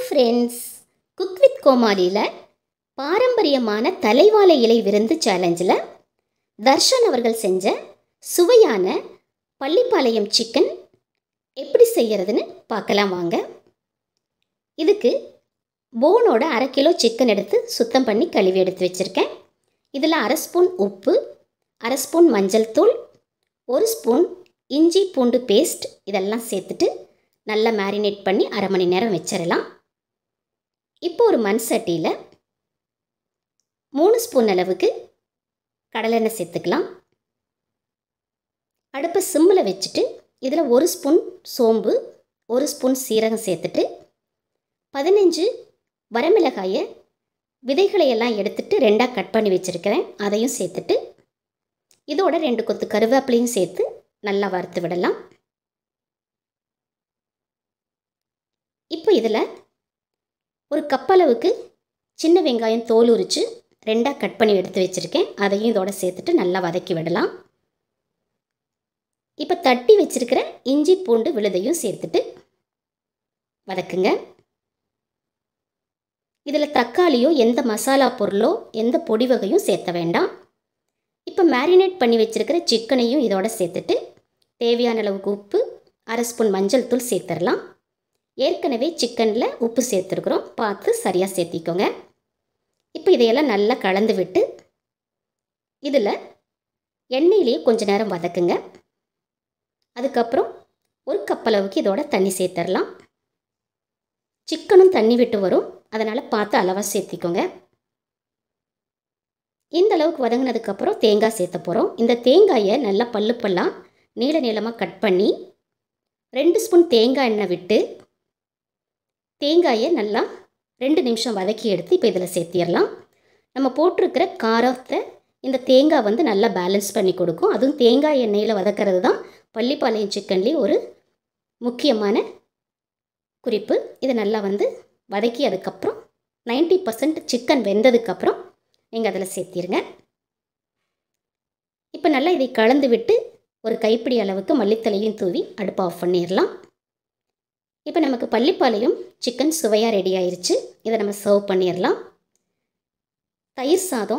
Friends, cook with கோமாளியில் பாரம்பரியமான தலைவாழை இலை விருந்து சேலஞ்சில் தர்ஷன் அவர்கள் செஞ்ச சுவையான பள்ளிப்பாளையம் சிக்கன் எப்படி செய்கிறதுன்னு பார்க்கலாம் வாங்க. இதுக்கு போனோட 1/2 கிலோ சிக்கன் எடுத்து சுத்தம் பண்ணி கழுவி எடுத்து வச்சுருக்கேன். இதில் 1/2 ஸ்பூன் உப்பு, 1/2 ஸ்பூன் மஞ்சள் தூள், 1 ஸ்பூன் இஞ்சி பூண்டு பேஸ்ட் இதெல்லாம் சேர்த்துட்டு நல்லா மேரினேட் பண்ணி 1/2 மணி நேரம் வச்சிடலாம். இப்போ ஒரு மண் சட்டியில் 3 ஸ்பூன் அளவுக்கு கடலெண்ணெய் சேர்த்துக்கலாம். அடுப்பை சிம்மில் வச்சுட்டு இதில் 1 ஸ்பூன் சோம்பு, 1 ஸ்பூன் சீரகம் சேர்த்துட்டு 15 வரமிளகாயை விதைகளையெல்லாம் எடுத்துட்டு 2ஆக கட் பண்ணி வச்சுருக்கிறேன், அதையும் சேர்த்துட்டு இதோட 2 கொத்து கருவேப்பிலையும் சேர்த்து நல்லா வறுத்து விடலாம். இப்போ இதில் ஒரு கப்பளவுக்கு சின்ன வெங்காயம் தோல் உரித்து 2ஆக கட் பண்ணி எடுத்து வச்சுருக்கேன், அதையும் இதோட சேர்த்துட்டு நல்லா வதக்கி விடலாம். இப்போ தட்டி வச்சுருக்கிற இஞ்சி பூண்டு விழுதையும் சேர்த்துட்டு வதக்குங்க. இதில் தக்காளியோ எந்த மசாலா பொருளோ எந்த பொடி வகையும் சேர்த்த வேண்டாம். இப்போ மேரினேட் பண்ணி வச்சுருக்கிற சிக்கனையும் இதோட சேர்த்துட்டு தேவையான அளவுக்கு உப்பு, 1/2 ஸ்பூன் மஞ்சள் தூள் சேர்த்துடலாம். ஏற்கனவே சிக்கனில் உப்பு சேர்த்துருக்குறோம், பார்த்து சரியாக சேர்த்திக்கோங்க. இப்போ இதையெல்லாம் நல்லா கலந்து விட்டு இதில் எண்ணெயிலேயே கொஞ்ச நேரம் வதக்குங்க. அதுக்கப்புறம் 1 கப் அளவுக்கு இதோட தண்ணி சேர்த்துடலாம். சிக்கனும் தண்ணி விட்டு வரும், அதனால் பார்த்து அளவாக சேர்த்திக்கோங்க. இந்த அளவுக்கு வதங்கினதுக்கப்புறம் தேங்காய் சேர்த்த போகிறோம். இந்த தேங்காயை நல்லா பல்லாக நீள நீளமாக கட் பண்ணி 2 ஸ்பூன் தேங்காய் எண்ணெய் விட்டு தேங்காயை நல்லா 2 நிமிஷம் வதக்கி எடுத்து இப்போ இதில் சேர்த்திடலாம். நம்ம போட்டிருக்கிற காரத்தை இந்த தேங்காய் நல்லா பேலன்ஸ் பண்ணி கொடுக்கும். அதுவும் தேங்காய் எண்ணெயில் வதக்கிறது தான் பள்ளிப்பாளையம் சிக்கன்லேயே ஒரு முக்கியமான குறிப்பு. இதை நல்லா வதக்கி அதுக்கப்புறம் 90% சிக்கன் வெந்ததுக்கப்புறம் நீங்கள் அதில் சேர்த்திருங்க. இப்போ நல்லா இதை கலந்து விட்டு ஒரு கைப்பிடி அளவுக்கு மல்லித்தலையும் தூவி அடுப்பை ஆஃப் பண்ணிடலாம். இப்போ நமக்கு பள்ளிப்பாளையம் சிக்கன் சுவையாக ரெடி ஆயிடுச்சு. இதை நம்ம சர்வ் பண்ணிடலாம். தயிர் சாதம்,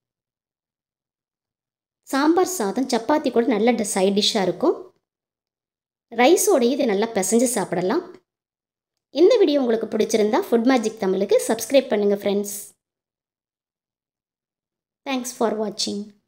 சாம்பார் சாதம், சப்பாத்தி கூட நல்ல சைட் டிஷ்ஷாக இருக்கும். ரைஸோடையும் இதை நல்லா பிசைஞ்சு சாப்பிடலாம். இந்த வீடியோ உங்களுக்கு பிடிச்சிருந்தா ஃபுட் மேஜிக் தமிழுக்கு சப்ஸ்கிரைப் பண்ணுங்கள் ஃப்ரெண்ட்ஸ். தேங்க்ஸ் ஃபார் வாட்சிங்.